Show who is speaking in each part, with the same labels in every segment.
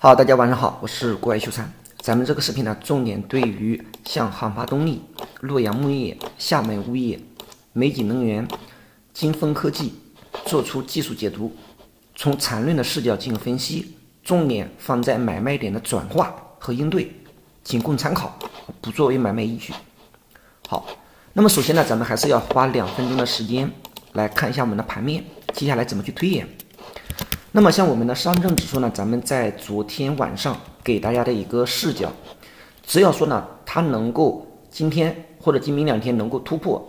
Speaker 1: 好，大家晚上好，我是国外秀才。咱们这个视频呢，重点对于像航发动力、洛阳钼业、厦门钼业、美景能源、金风科技做出技术解读，从缠论的视角进行分析，重点放在买卖点的转化和应对，仅供参考，不作为买卖依据。好，那么首先呢，咱们还是要花2分钟的时间来看一下我们的盘面，接下来怎么去推演。那么像我们的上证指数呢，咱们在昨天晚上给大家的一个视角，只要说呢，它能够今天或者今明2天能够突破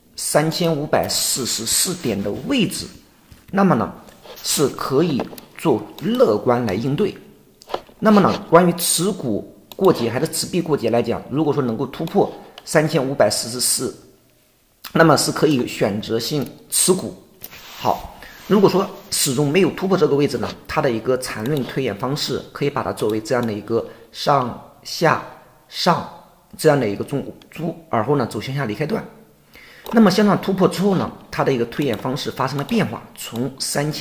Speaker 1: 3544点的位置，那么呢是可以做乐观来应对。那么呢，关于持股过节还是持币过节来讲，如果说能够突破3544，那么是可以选择性持股。好，如果说始终没有突破这个位置呢，它的一个缠论推演方式可以把它作为这样的一个上下上这样的一个中枢，而后呢走向下离开段。那么向上突破之后呢，它的一个推演方式发生了变化，从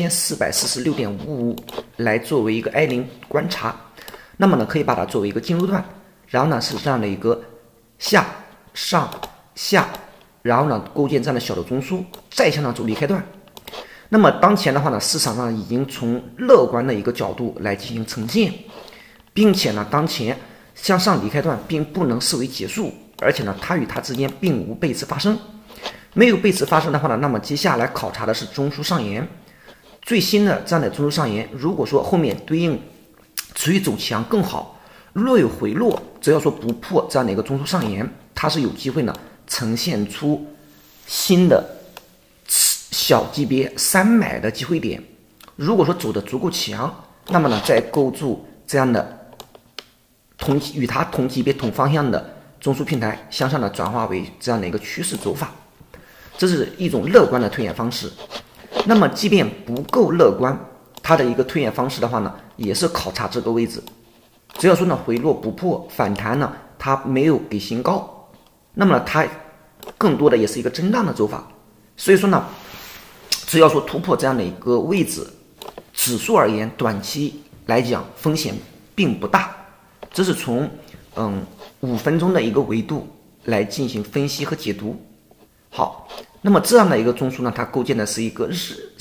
Speaker 1: 3446.55来作为一个 I0 观察，那么呢可以把它作为一个进入段，然后呢是这样的一个下上下，然后呢构建这样的小的中枢，再向上走离开段。那么当前的话呢，市场上已经从乐观的一个角度来进行呈现，并且呢，当前向上离开段并不能视为结束，而且呢，它与它之间并无背驰发生。没有背驰发生的话呢，那么接下来考察的是中枢上沿。最新的这样的中枢上沿，如果说后面对应持续走强更好，若有回落，只要说不破这样的一个中枢上沿，它是有机会呢呈现出新的小级别3买的机会点。如果说走得足够强，那么呢再构筑这样的与它同级别同方向的中枢平台向上的转化为这样的一个趋势走法，这是一种乐观的推演方式。那么即便不够乐观，它的一个推演方式的话呢，也是考察这个位置，只要说呢回落不破，反弹呢它没有给新高，那么它更多的也是一个震荡的走法。所以说呢，只要说突破这样的一个位置，指数而言短期来讲风险并不大。这是从5分钟的一个维度来进行分析和解读。好，那么这样的一个中枢呢，它构建的是一个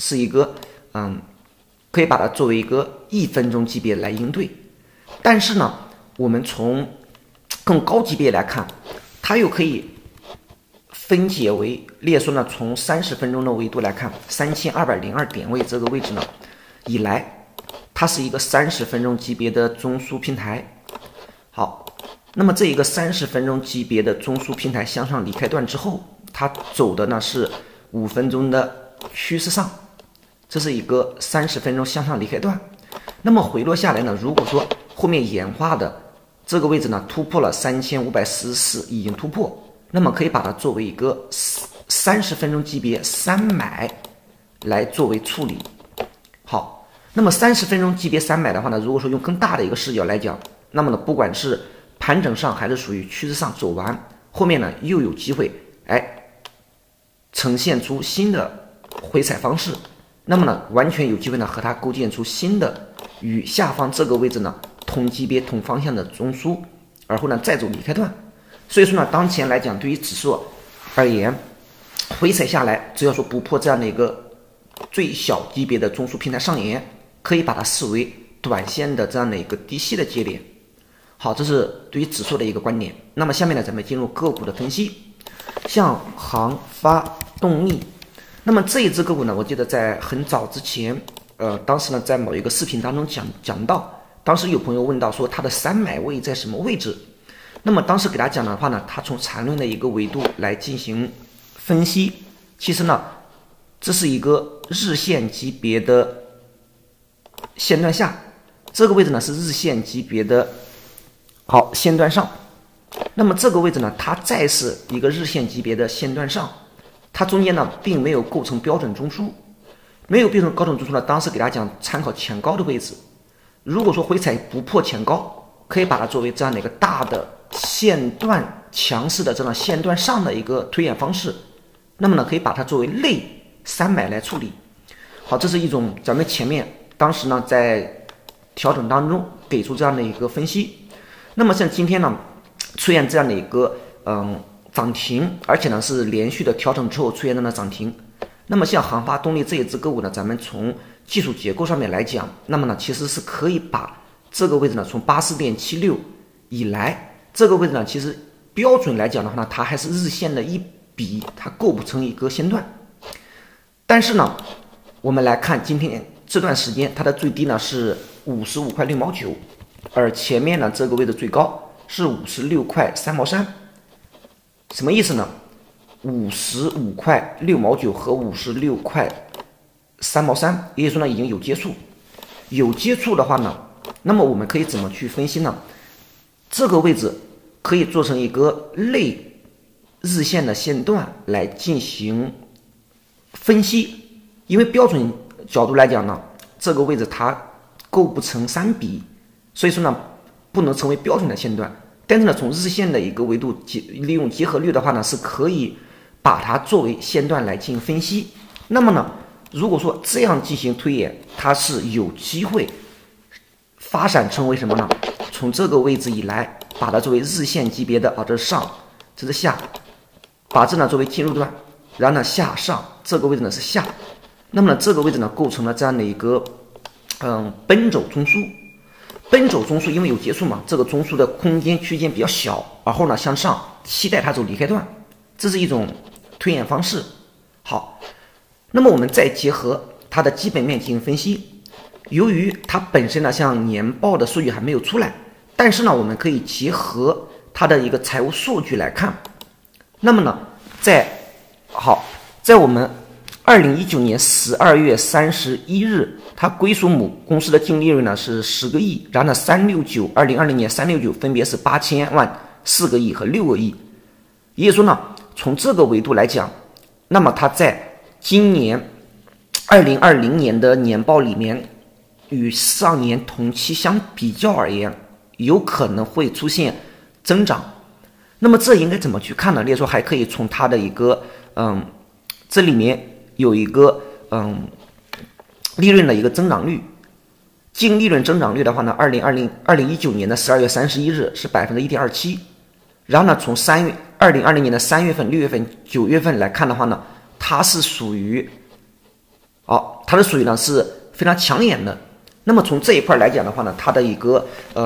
Speaker 1: 可以把它作为一个1分钟级别来应对。但是呢，我们从更高级别来看，它又可以分解为列说呢，从30分钟的维度来看，3202点位这个位置呢，以来它是一个30分钟级别的中枢平台。好，那么这一个30分钟级别的中枢平台向上离开段之后，它走的呢是5分钟的趋势上，这是一个30分钟向上离开段。那么回落下来呢，如果说后面演化的这个位置呢突破了3544，已经突破，那么可以把它作为一个30分钟级别3买来作为处理。好，那么30分钟级别3买的话呢，如果说用更大的一个视角来讲，那么呢不管是盘整上还是属于趋势上走完，后面呢又有机会呈现出新的回踩方式，那么呢完全有机会呢和它构建出新的与下方这个位置呢同级别同方向的中枢，而后呢再走离开段。所以说呢，当前来讲对于指数而言，回踩下来只要说不破这样的一个最小级别的中枢平台上沿，可以把它视为短线的这样的一个低吸的节点。好，这是对于指数的一个观点。那么下面呢，咱们进入个股的分析。像航发动力，那么这一只个股呢，我记得在很早之前，当时呢在某一个视频当中讲到，当时有朋友问到说它的3买位在什么位置。那么当时给大家讲的话呢，它从缠论的一个维度来进行分析，其实呢这是一个日线级别的线段下，这个位置呢是日线级别的线段上。那么这个位置呢，它再是一个日线级别的线段上，它中间呢并没有构成标准中枢，没有标准高准中枢呢，当时给大家讲参考前高的位置，如果说回踩不破前高，可以把它作为这样的一个大的线段强势的这种线段上的一个推演方式，那么呢可以把它作为类3买来处理。好，这是一种咱们前面当时呢在调整当中给出这样的一个分析。那么像今天呢，出现这样的一个涨停，而且呢是连续的调整之后出现这样的涨停。那么像航发动力这一只个股呢，咱们从技术结构上面来讲，那么呢其实是可以把这个位置呢从 84.76 以来这个位置呢，其实标准来讲的话呢，它还是日线的一笔，它构不成一个线段。但是呢，我们来看今天这段时间，它的最低呢是55块6毛9，而前面呢这个位置最高是56块3毛3。什么意思呢？55块6毛9和56块3毛3，也就是说呢已经有接触。有接触的话呢，那么我们可以怎么去分析呢？这个位置可以做成一个类日线的线段来进行分析，因为标准角度来讲呢，这个位置它构不成3笔，所以说呢不能成为标准的线段。但是呢，从日线的一个维度利用结合律的话呢，是可以把它作为线段来进行分析。那么呢，如果说这样进行推演，它是有机会发展成为什么呢？从这个位置以来，把它作为日线级别的这是上，这是下，把这呢作为进入段，然后呢下上，这个位置呢是下。那么呢，这个位置呢构成了这样的一个奔走中枢。奔走中枢因为有结束嘛，这个中枢的空间区间比较小，而后呢向上期待它走离开段，这是一种推演方式。好，那么我们再结合它的基本面进行分析。由于它本身呢像年报的数据还没有出来，但是呢我们可以结合它的一个财务数据来看。那么呢在我们2019年12月31日，它归属母公司的净利润呢是10个亿，然后呢2020年369分别是8000万、4个亿和6个亿。也就是说呢，从这个维度来讲，那么它在今年2020年的年报里面，与上年同期相比较而言，有可能会出现增长。那么这应该怎么去看呢？例如说还可以从它的一个这里面有一个利润的一个增长率，净利润增长率的话呢，2019年的12月31日是 1.27%， 然后呢从2020年的3月份、6月份、9月份来看的话呢，它是属于呢是非常抢眼的。那么从这一块来讲的话呢，它的一个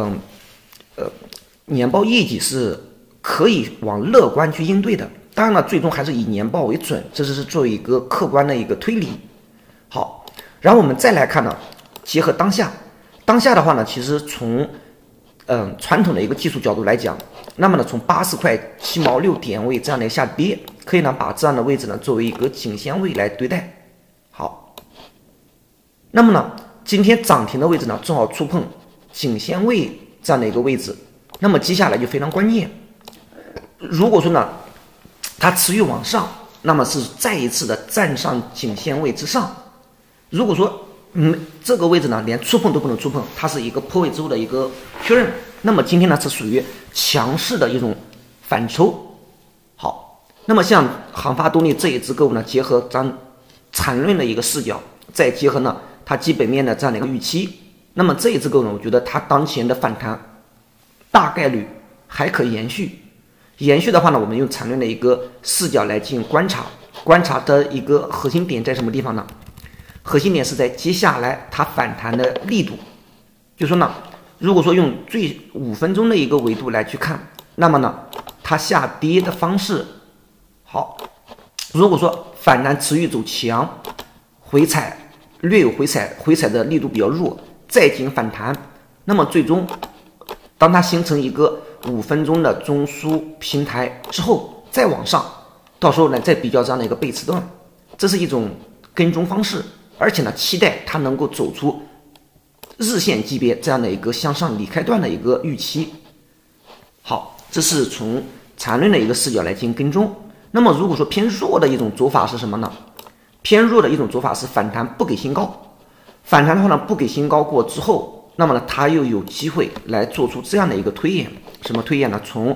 Speaker 1: 年报业绩是可以往乐观去应对的。当然了，最终还是以年报为准，这是作为一个客观的一个推理。好，然后我们再来看呢，结合当下的话呢，其实从传统的一个技术角度来讲，那么呢从80块7毛6点位这样的下跌，可以呢把这样的位置呢作为一个颈线位来对待。好，那么呢今天涨停的位置呢正好触碰颈线位这样的一个位置，那么接下来就非常关键。如果说呢它持续往上，那么是再一次的站上颈线位之上。如果说这个位置呢连触碰都不能触碰，它是一个破位之后的一个确认，那么今天呢是属于强势的一种反抽。好，那么像航发动力这一只个股呢，结合咱缠论的一个视角，再结合呢它基本面的这样的一个预期，那么这一只个股呢，我觉得它当前的反弹大概率还可延续。延续的话呢，我们用缠论的一个视角来进行观察的一个核心点在什么地方呢？核心点是在接下来它反弹的力度。就说呢，如果说用最5分钟的一个维度来去看，那么呢它下跌的方式，好，如果说反弹持续走强，回踩略有回踩的力度比较弱，再进行反弹，那么最终当它形成一个5分钟的中枢平台之后再往上，到时候呢再比较这样的一个背驰段，这是一种跟踪方式，而且呢期待它能够走出日线级别这样的一个向上离开段的一个预期。好，这是从缠论的一个视角来进行跟踪。那么如果说偏弱的一种走法是什么呢？偏弱的一种走法是反弹不给新高，反弹的话呢不给新高过之后，那么呢它又有机会来做出这样的一个推演。什么推演呢？从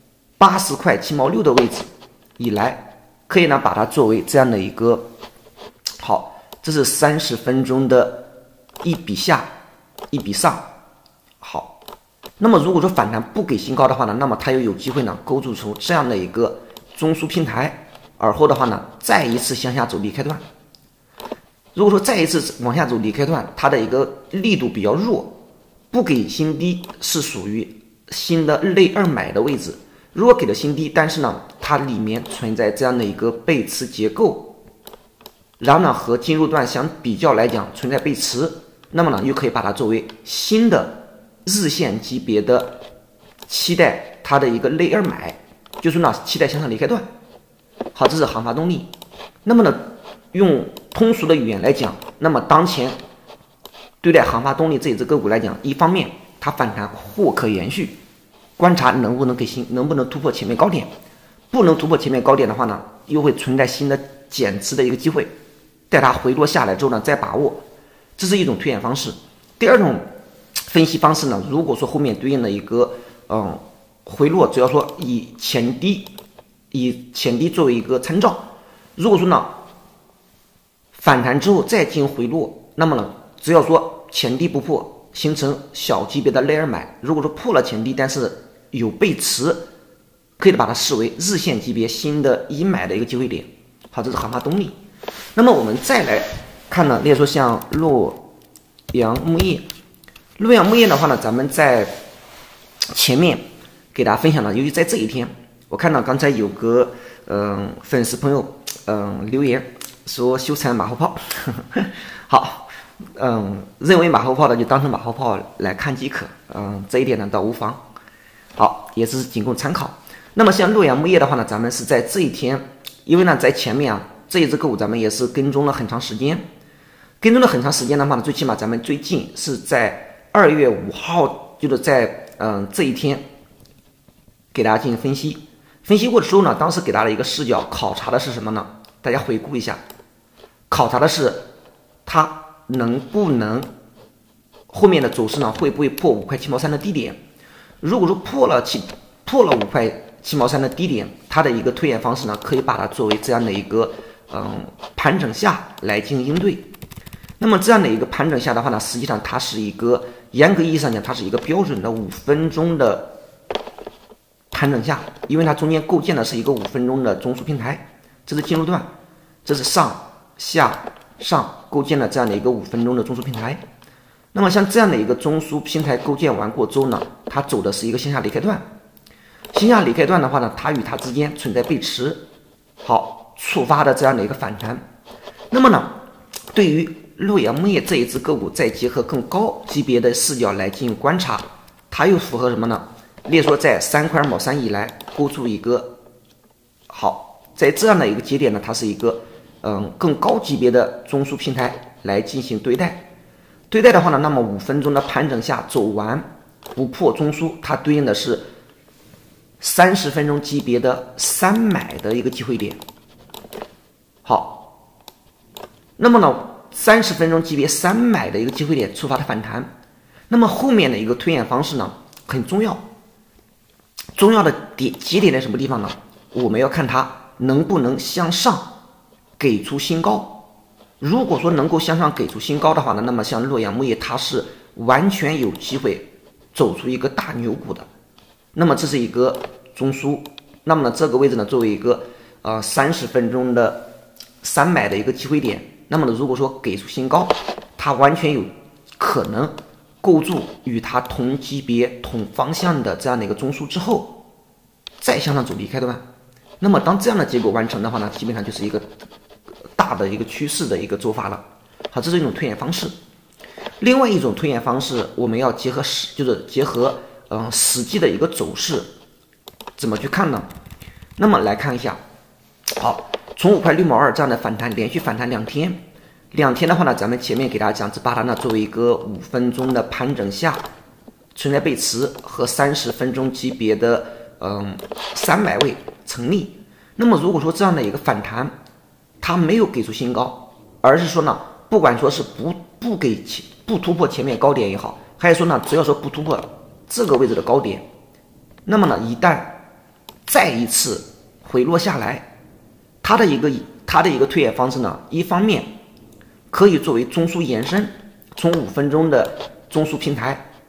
Speaker 1: 80块7毛6的位置以来，可以呢把它作为这样的一个，好，这是30分钟的一笔下一笔上。 好，那么如果说反弹不给新高的话呢，那么它又有机会呢构筑出这样的一个中枢平台，而后的话呢再一次向下走离开段。如果说再一次往下走离开段，它的一个力度比较弱，不给新低是属于新的类二买的位置。如果给了新低，但是呢它里面存在这样的一个背驰结构，然后呢和进入段相比较来讲存在背驰，那么呢又可以把它作为新的日线级别的期待它的一个类二买，就是呢期待向上离开段。好，这是航发动力。那么呢用通俗的语言来讲，那么当前对待航发动力这一只个股来讲，一方面它反弹或可延续，观察能不能突破前面高点，不能突破前面高点的话呢，又会存在新的减持的一个机会，待它回落下来之后呢再把握，这是一种推演方式。第二种分析方式呢，如果说后面对应的一个回落，只要说以前低作为一个参照，如果说呢反弹之后再进行回落，那么呢只要说前低不破，形成小级别的类二买，如果说破了前低但是有背驰，可以把它视为日线级别新的一买的一个机会点。好，这是航发动力。那么我们再来看呢，例如说像洛阳钼业。洛阳钼业的话呢，咱们在前面给大家分享了，尤其在这一天，我看到刚才有个粉丝朋友留言说修成马后炮好，认为马后炮的就当成马后炮来看即可，这一点呢倒无妨。好，也是仅供参考。那么像洛阳钼业的话呢，咱们是在这一天，因为呢在前面这一只个股咱们也是跟踪了很长时间，的话呢，最起码咱们最近是在2月5号，就是在这一天给大家进行分析。分析过的时候呢，当时给大家的一个视角考察的是什么呢？大家回顾一下，考察的是它能不能后面的走势呢会不会破5块7毛3的低点。如果说破了5块7毛3的低点，它的一个推演方式呢，可以把它作为这样的一个盘整下来进行应对。那么这样的一个盘整下的话呢，实际上它是一个严格意义上讲，它是一个标准的5分钟的盘整下，因为它中间构建的是一个5分钟的中枢平台，这是进入段，这是上下上构建了这样的一个5分钟的中枢平台。那么像这样的一个中枢平台构建完过之后呢，它走的是一个向下离开段。向下离开段的话呢，它与它之间存在背驰，好，触发的这样的一个反弹。那么呢，对于洛阳钼业这一只个股，再结合更高级别的视角来进行观察，它又符合什么呢？例如说在3块2毛3以来构筑一个好，在这样的一个节点呢，它是一个更高级别的中枢平台来进行对待。对待的话呢，那么5分钟的盘整下走完不破中枢，它对应的是30分钟级别的3买的一个机会点。好，那么呢30分钟级别3买的一个机会点触发的反弹，那么后面的一个推演方式呢很重要，重要的节点在什么地方呢？我们要看它能不能向上给出新高。如果说能够向上给出新高的话呢，那么像洛阳钼业它是完全有机会走出一个大牛股的。那么这是一个中枢，那么呢这个位置呢作为一个30分钟的3买的一个机会点，那么呢如果说给出新高，它完全有可能构筑与它同级别同方向的这样的一个中枢之后，再向上走离开段。那么当这样的结果完成的话呢，基本上就是一个大的一个趋势的一个做法了。好，这是一种推演方式。另外一种推演方式，我们要结合实际的一个走势，怎么去看呢？那么来看一下，好，从5块6毛2这样的反弹，连续反弹2天的话呢，咱们前面给大家讲，只把它呢作为一个5分钟的盘整下存在背驰和30分钟级别的3买位成立。那么如果说这样的一个反弹，它没有给出新高，而是说呢，不管说是不突破前面高点也好，还是说呢，只要说不突破这个位置的高点，那么呢，一旦再一次回落下来，它的一个推演方式呢，一方面可以作为中枢延伸，从5分钟的中枢平台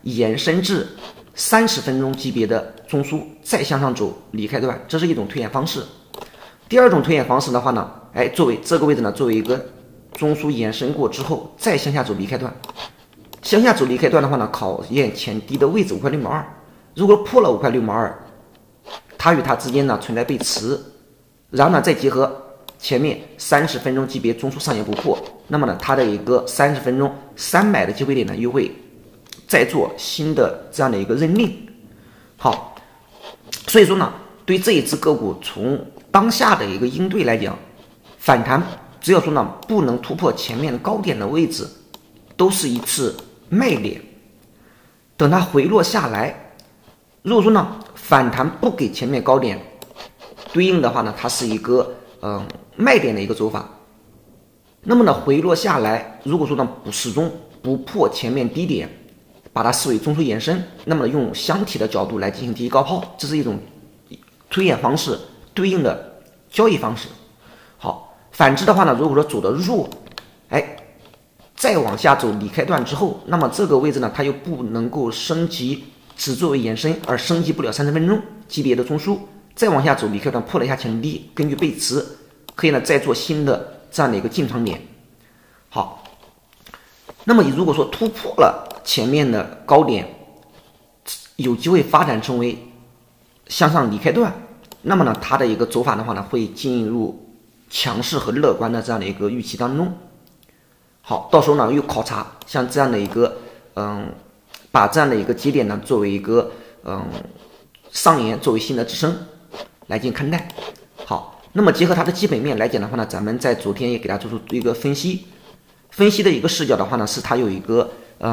Speaker 1: 延伸至30分钟级别的中枢，再向上走离开段，这是一种推演方式。第二种推演方式的话呢，作为这个位置呢，作为一个中枢延伸过之后，再向下走离开段。向下走离开段的话呢，考验前低的位置5块6毛2。如果破了5块6毛2，它与它之间呢存在背驰，然后呢再结合前面30分钟级别中枢上沿不破，那么呢它的一个30分钟300的机会点呢又会再做新的这样的一个认定。好，所以说呢，对这一只个股从当下的一个应对来讲，反弹只要说呢不能突破前面的高点的位置，都是一次卖点。等它回落下来，如果说呢反弹不给前面高点对应的话呢，它是一个卖点的一个走法。那么呢回落下来，如果说呢始终不破前面低点，把它视为中枢延伸，那么用箱体的角度来进行第一高抛，这是一种推演方式对应的交易方式。好，反之的话呢，如果说走的弱，再往下走离开段之后，那么这个位置呢它又不能够升级，只作为延伸而升级不了30分钟级别的中枢，再往下走离开段破了一下前低，根据背驰可以呢再做新的这样的一个进场点。好，那么如果说突破了前面的高点，有机会发展成为向上离开段，那么呢它的一个走法的话呢会进入强势和乐观的这样的一个预期当中。好，到时候呢又考察像这样的一个把这样的一个节点呢作为一个上沿作为新的支撑来进行看待。好，那么结合它的基本面来讲的话呢，咱们在昨天也给它做出一个分析的一个视角的话呢，是它有一个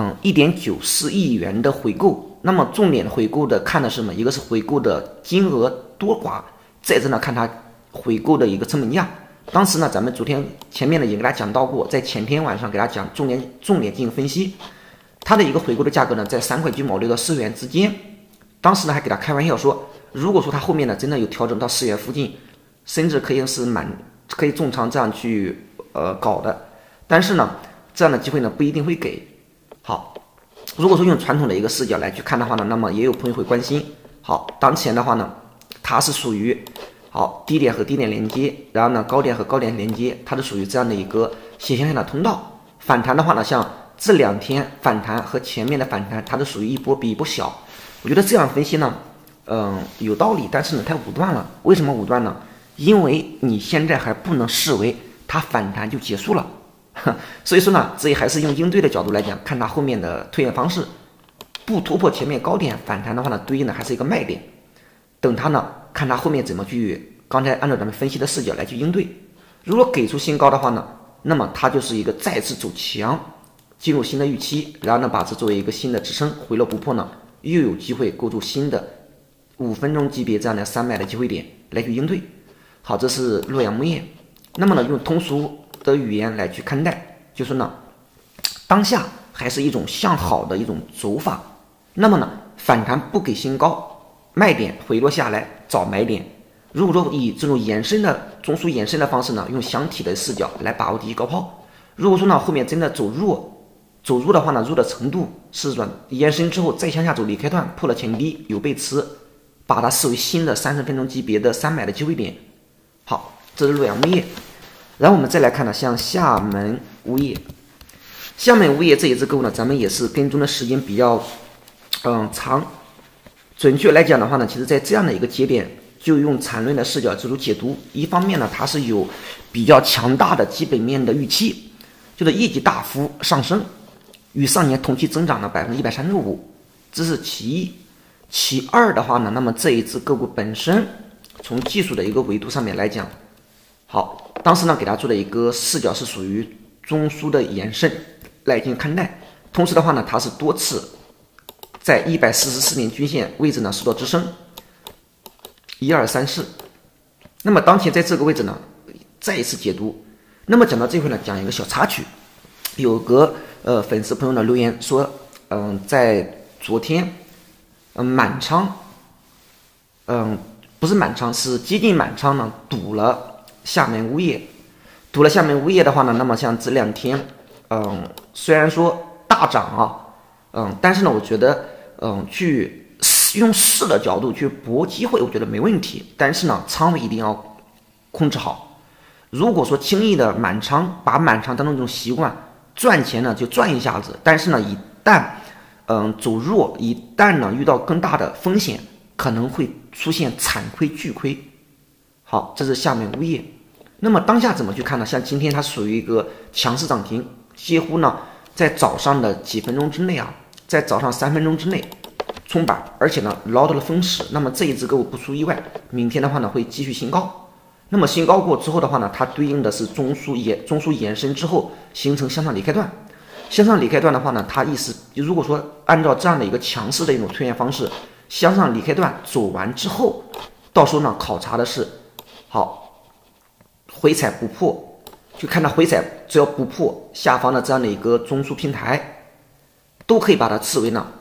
Speaker 1: 1.94亿元的回购。那么重点回购的看的是什么？一个是回购的金额多寡，再者呢看它回购的一个成本价。当时呢咱们昨天前面呢也给大家讲到过，在前天晚上给大家讲重点进行分析，它的一个回购的价格呢在3块9毛6到4元之间。当时呢还给他开玩笑说，如果说它后面呢真的有调整到4元附近，甚至可以可以重仓这样去搞的，但是呢这样的机会呢不一定会给。好，如果说用传统的一个视角来去看的话呢，那么也有朋友会关心。好，当前的话呢它是属于低点和低点连接，然后呢高点和高点连接，它是属于这样的一个斜向下的通道。反弹的话呢，像这2天反弹和前面的反弹，它是属于一波比一波小。我觉得这样分析呢有道理，但是呢太武断了。为什么武断呢？因为你现在还不能视为它反弹就结束了所以说呢，这也还是用应对的角度来讲，看它后面的推演方式，不突破前面高点反弹的话呢，对应的还是一个卖点。等它呢看它后面怎么去，刚才按照咱们分析的视角来去应对。如果给出新高的话呢，那么它就是一个再次走强，进入新的预期，然后呢把这作为一个新的支撑，回落不破呢，又有机会构筑新的5分钟级别这样的300的机会点来去应对。好，这是洛阳钼业。那么呢用通俗的语言来去看待，就是呢当下还是一种向好的一种走法。那么呢反弹不给新高，卖点回落下来找买点。如果说以这种延伸的中枢延伸的方式呢，用箱体的视角来把握第一高抛。如果说呢后面真的走弱的话呢，弱的程度是延伸之后再向下走离开段，破了前低有背驰，把它视为新的30分钟级别的300的机会点。好，这是洛阳钼业。然后我们再来看呢，像厦门钼业。厦门钼业这一只个股呢，咱们也是跟踪的时间比较长。准确来讲的话呢，其实在这样的一个节点，就用缠论的视角做出解读。一方面呢，它是有比较强大的基本面的预期，就是业绩大幅上升，与上年同期增长了135%，这是其一。其二的话呢，那么这一只个股本身从技术的一个维度上面来讲，好，当时呢给它做的一个视角是属于中枢的延伸来进行看待。同时的话呢，它是多次在144年均线位置呢受到支撑，1、2、3、4。那么当前在这个位置呢，再一次解读。那么讲到这块呢，讲一个小插曲，有个粉丝朋友呢留言说，在昨天，满仓，不是满仓，是接近满仓呢，赌了厦门钼业。赌了厦门钼业的话呢，那么像这2天，虽然说大涨啊， 但是呢，我觉得去用试的角度去搏机会，我觉得没问题。但是呢，仓位一定要控制好。如果说轻易的满仓，把满仓当成一种习惯，赚钱呢就赚一下子，但是呢，一旦走弱，一旦呢遇到更大的风险，可能会出现惨亏巨亏。好，这是下面物业。那么当下怎么去看呢？像今天它属于一个强势涨停，几乎呢在早上的几分钟之内在早上3分钟之内冲板，而且呢捞到了分时。那么这一只个股不出意外，明天的话呢会继续新高。那么新高过之后的话呢，它对应的是中枢延伸之后形成向上离开段。向上离开段的话呢，它意思如果说按照这样的一个强势的一种推演方式，向上离开段走完之后，到时候呢考察的是好回踩不破，就看到回踩只要不破下方的这样的一个中枢平台，都可以把它视为呢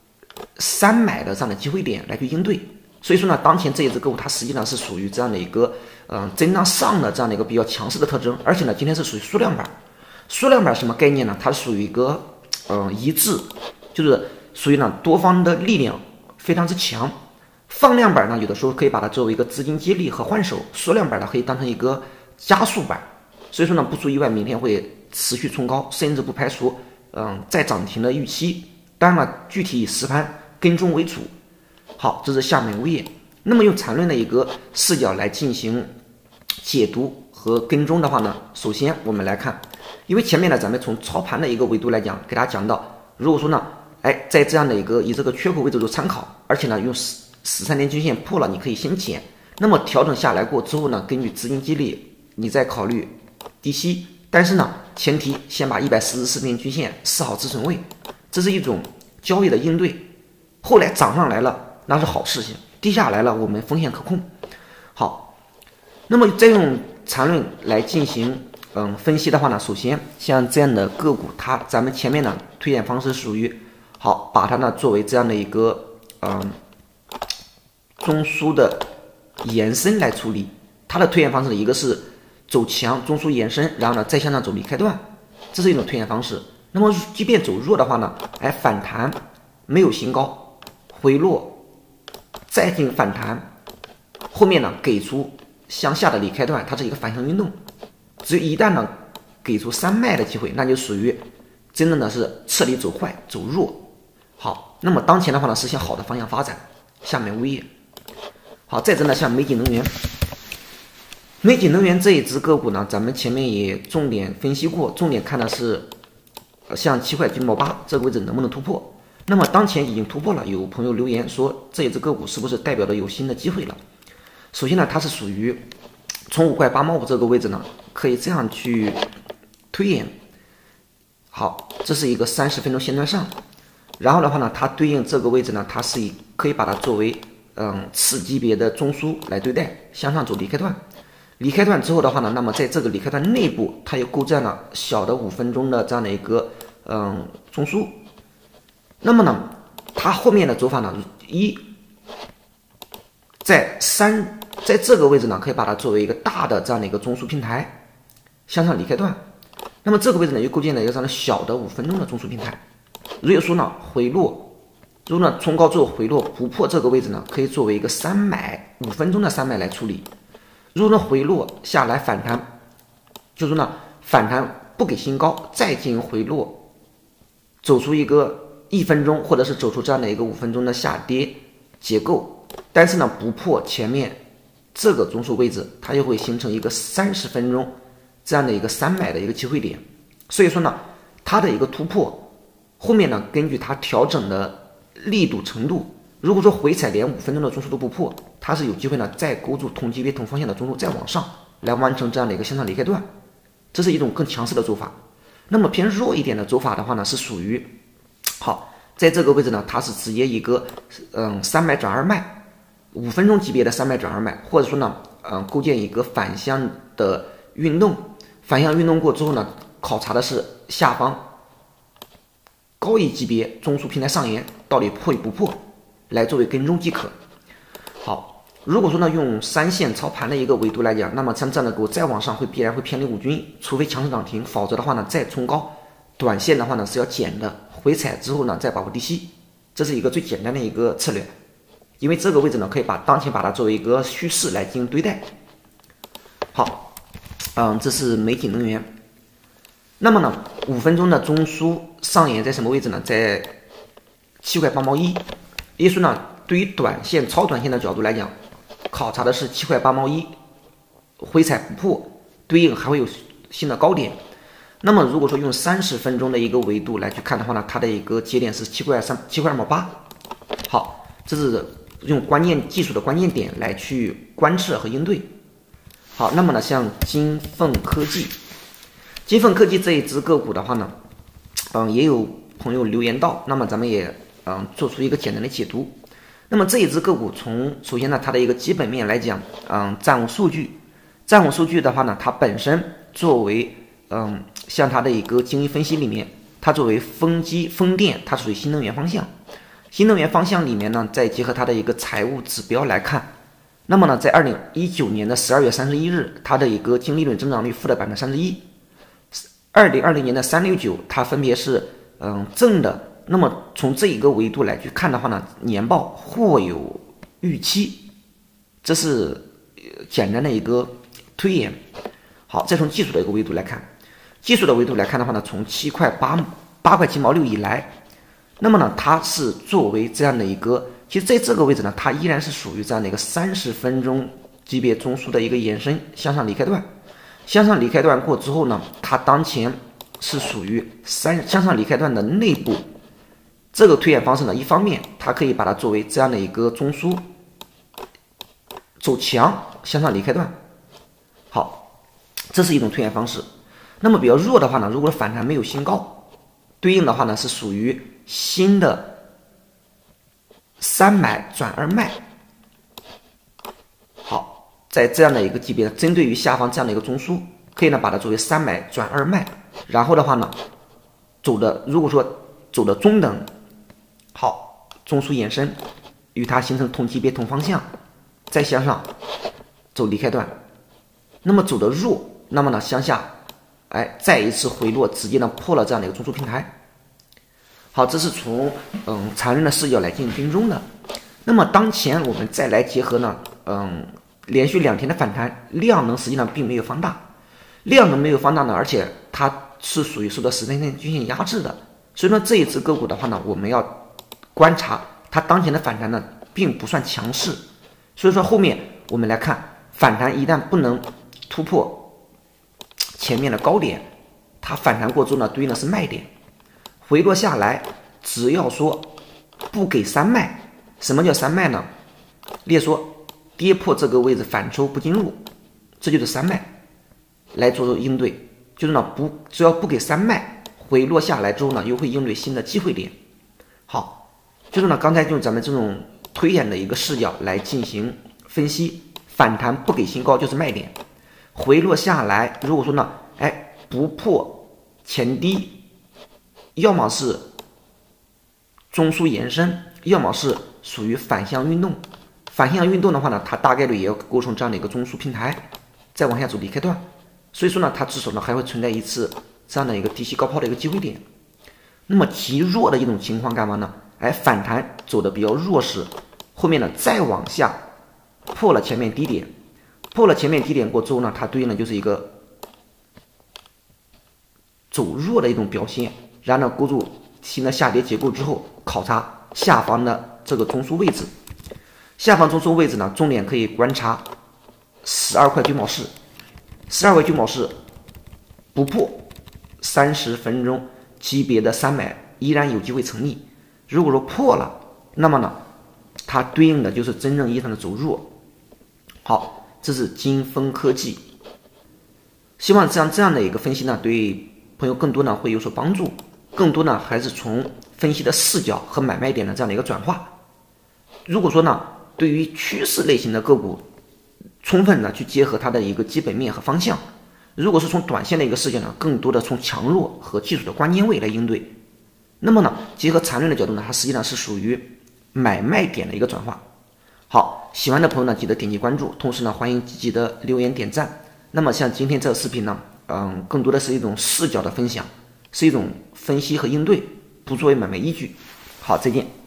Speaker 1: 3买的这样的机会点来去应对。所以说呢，当前这一只个股它实际上是属于这样的一个震荡上的这样的一个比较强势的特征，而且呢今天是属于数量板。数量板什么概念呢？它属于一个一致，就是属于呢多方的力量非常之强。放量板呢有的时候可以把它作为一个资金接力和换手，数量板呢可以当成一个加速板。所以说呢，不出意外明天会持续冲高，甚至不排除再涨停的预期。当然了，具体以实盘跟踪为主。好，这是下面物业。那么用缠论的一个视角来进行解读和跟踪的话呢，首先我们来看，因为前面呢咱们从操盘的一个维度来讲，给大家讲到，如果说呢，在这样的一个以这个缺口位置做参考，而且呢用13天均线破了，你可以先减。那么调整下来过之后呢，根据资金激励，你再考虑低吸。但是呢，前提先把144天均线试好止损位，这是一种交易的应对。后来涨上来了，那是好事情；低下来了，我们风险可控。好，那么再用缠论来进行分析的话呢，首先像这样的个股，咱们前面呢推演方式属于好，把它呢作为这样的一个中枢的延伸来处理。它的推演方式一个是走强中枢延伸，然后呢再向上走离开段，这是一种推演方式。那么即便走弱的话呢，反弹没有新高，回落再进反弹，后面呢给出向下的离开段，它是一个反向运动。只有一旦呢给出3卖的机会，那就属于真正的是彻底走坏走弱。好，那么当前的话呢是向好的方向发展。下面物业。好，再者呢像美景能源。美景能源这一只个股呢，咱们前面也重点分析过，重点看的是像7块9毛8这个位置能不能突破。那么当前已经突破了，有朋友留言说这一只个股是不是代表着有新的机会了？首先呢，它是属于从5块8毛5这个位置呢，可以这样去推演。好，这是一个30分钟线段上，然后的话呢，它对应这个位置呢，它是可以把它作为次级别的中枢来对待，向上走离开段。离开段之后的话呢，那么在这个离开段内部，它又构建了小的5分钟的这样的一个中枢。那么呢，它后面的走法呢，在这个位置呢，可以把它作为一个大的这样的一个中枢平台，向上离开段。那么这个位置呢，又构建了一个这样的小的5分钟的中枢平台。如果说呢回落，如果呢冲高之后回落不破这个位置呢，可以作为一个3买5分钟的3买来处理。如果呢回落下来反弹，就是说呢反弹不给新高，再进行回落，走出一个1分钟或者是走出这样的一个5分钟的下跌结构，但是呢不破前面这个中枢位置，它就会形成一个30分钟这样的一个3买的一个机会点。所以说呢，它的一个突破后面呢，根据它调整的力度程度，如果说回踩连5分钟的中枢都不破，它是有机会呢再勾住同级别同方向的中枢再往上来完成这样的一个向上离开段，这是一种更强势的走法。那么偏弱一点的走法的话呢，是属于好，在这个位置呢，它是直接一个3买转2卖，5分钟级别的3买转2卖，或者说呢构建一个反向的运动。反向运动过之后呢，考察的是下方高一级别中枢平台上沿到底破与不破，来作为跟踪即可。好，如果说呢用3线操盘的一个维度来讲，那么像这样的股再往上必然会偏离5均，除非强势涨停，否则的话呢再冲高短线的话呢是要减的，回踩之后呢再把握低吸，这是一个最简单的一个策略。因为这个位置呢可以当前把它作为一个趋势来进行对待。好，这是美景能源。那么呢5分钟的中枢上沿在什么位置呢？在7块8毛1。也就是说呢，对于短线超短线的角度来讲，考察的是7块8毛1，回踩不破，对应还会有新的高点。那么如果说用30分钟的一个维度来去看的话呢，它的一个节点是7块2毛8。好，这是用技术的关键点来去观测和应对。好，那么呢，像金凤科技这一只个股的话呢，也有朋友留言到，那么咱们也做出一个简单的解读。那么这一只个股首先呢，它的一个基本面来讲，战务数据的话呢，它本身作为像它的一个经济分析里面，它作为风电，它属于新能源方向。新能源方向里面呢，再结合它的一个财务指标来看，那么呢，在2019年的12月31日，它的一个净利润增长率负的31%，2020年的369，它分别是正的。那么从这一个维度来去看的话呢，年报或有预期，这是简单的一个推演。好，再从技术的一个维度来看，的话呢，从7块8块7毛6以来，那么呢，它是作为这样的一个，其实在这个位置呢，它依然是属于这样的一个30分钟级别中枢的一个延伸向上离开段。向上离开段过之后呢，它当前是属于向上离开段的内部。这个推演方式呢，一方面它可以把它作为这样的一个中枢走强向上离开段。好，这是一种推演方式。那么比较弱的话呢，如果反弹没有新高，对应的话呢是属于新的3买转2卖。好，在这样的一个级别，针对于下方这样的一个中枢，可以呢把它作为3买转2卖，然后的话呢如果说走的中等，好，中枢延伸与它形成同级别同方向，再向上走离开段。那么走的弱，那么呢向下再一次回落，直接呢破了这样的一个中枢平台。好，这是从缠论的视角来进行跟踪的。那么当前我们再来结合呢连续2天的反弹，量能实际上并没有放大，呢，而且它是属于受到13天均线压制的。所以说这一只个股的话呢，我们要观察它当前的反弹呢并不算强势。所以说后面我们来看，反弹一旦不能突破前面的高点，它反弹过之后呢，对应的是卖点。回落下来，只要说不给3卖，什么叫3卖呢？例如说跌破这个位置反抽不进入，这就是3卖，来做应对。就是呢只要不给3卖，回落下来之后呢，又会应对新的机会点。好，就是呢刚才用咱们这种推演的一个视角来进行分析，反弹不给新高就是卖点，回落下来，如果说呢不破前低，要么是中枢延伸，要么是属于反向运动。反向运动的话呢，它大概率也要构成这样的一个中枢平台，再往下走离开段。所以说呢，它至少呢还会存在一次这样的一个低吸高抛的一个机会点。那么极弱的一种情况干嘛呢？反弹走的比较弱势，后面呢再往下破了前面低点，过之后呢，它对应的就是一个走弱的一种表现。然后呢，构筑新的下跌结构之后，考察下方的这个中枢位置。下方中枢位置呢，重点可以观察12块9毛4，12块9毛4不破30分钟级别的3买，依然有机会成立。如果说破了，那么呢，它对应的就是真正意义上的走弱。好，这是金风科技。希望这样的一个分析呢，对朋友更多呢会有所帮助，更多呢还是从分析的视角和买卖点的这样的一个转化。如果说呢，对于趋势类型的个股，充分的去结合它的一个基本面和方向。如果是从短线的一个视角呢，更多的从强弱和技术的关键位来应对。那么呢，结合缠论的角度呢，它实际上是属于买卖点的一个转化。好，喜欢的朋友呢，记得点击关注，同时呢，欢迎积极的留言点赞。那么像今天这个视频呢，更多的是一种视角的分享， 是一种分析和应对，不作为买卖依据。好，再见。